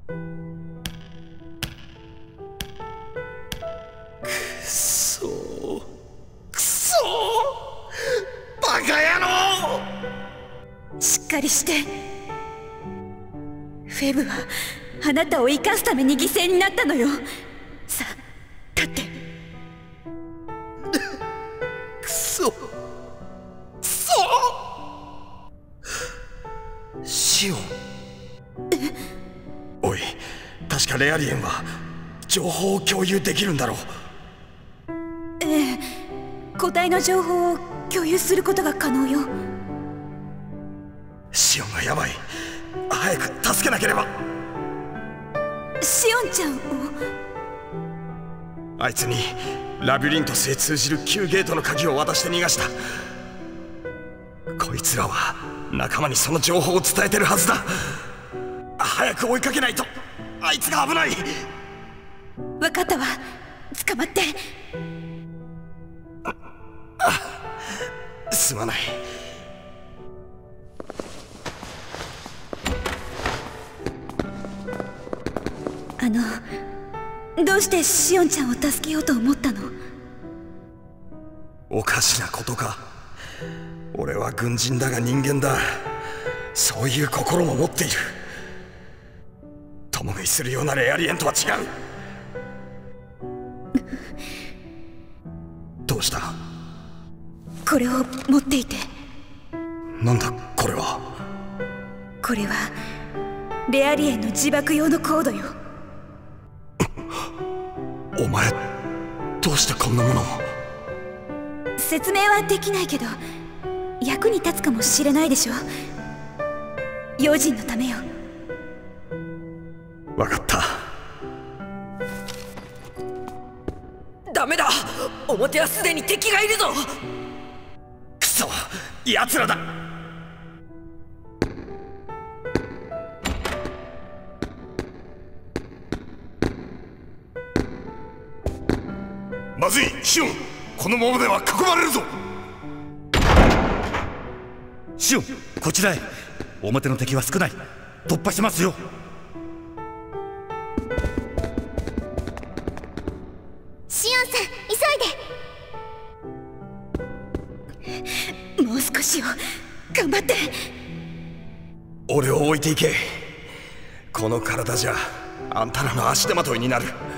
くそー、くそー、バカ野郎！ しっかりして。フェブはあなたを生かすために犠牲になったのよ。さあ立って。 くそ、くそー。シオン。おい、確かレアリエンは情報を共有できるんだろう。 ええ、個体の情報を共有することが可能よ。 シオンがやばい。早く助けなければ。 シオンちゃんを？ あいつにラビリントスへ通じる旧ゲートの鍵を渡して逃がした。こいつらは仲間にその情報を伝えてるはずだ。早く追いかけないと。あいつが危ない。 分かったわ。捕まって。 すまない。 どうしてシオンちゃんを助けようと思ったの？ おかしなことか。俺は軍人だが人間だ。そういう心も持っている。共食いするようなレアリエンとは違う。どうした？ これを持っていて。 なんだこれは。 これはレアリエンの自爆用のコードよ。 お前どうしてこんなものを。 説明はできないけど役に立つかもしれないでしょ。用心のためよ。 分かった。 ダメだ、表はすでに敵がいるぞ。 くそ、奴らだ。まずい、シオン、このままでは囲まれるぞ。 シオン、こちらへ。表の敵は少ない。突破しますよ。 シオンさん、急いで。もう少しよ、頑張って。 俺を置いていけ。この体じゃあんたらの足手まといになる。